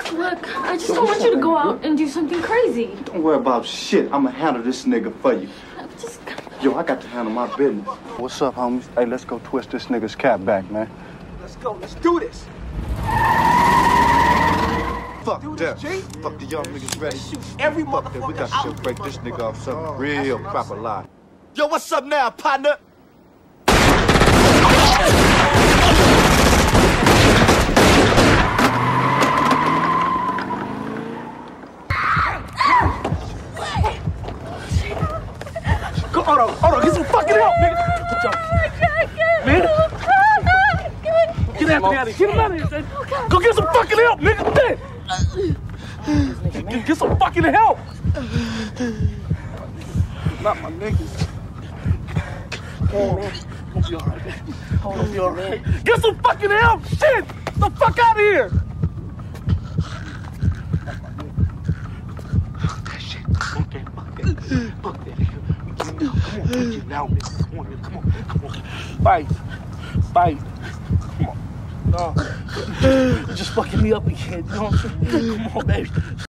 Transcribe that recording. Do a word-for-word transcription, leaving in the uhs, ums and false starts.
Look, I just don't want you to go out and do something crazy. Don't worry about shit. I'ma handle this nigga for you. Just... Yo, I got to handle my business. What's up, homies? Hey, let's go twist this nigga's cap back, man. Let's go. Let's do this. Fuck Do them. this, G. Fuck the young niggas ready. Shoot every Fuck that. We got motherfucker to out. break this nigga off something real proper lie. Yo, what's up now, partner? Go, hold on, hold on, get some fucking help, nigga. Put your... Man. Get Anthony out of here. Get him out of here, son. Go get some fucking help, nigga. Get, get, get some fucking help. Not my niggas. Hey, man. Hope you alright, man. Hope you alright. Get some fucking help. Shit. The fuck out of here. Fuck that shit. Fuck that. Fuck that. Fuck that. Come on, get it now, man. Come on, man. Come on, come on. Fight. Fight. Come on. No. You're just fucking me up again. You know what I'm saying? Come on, baby.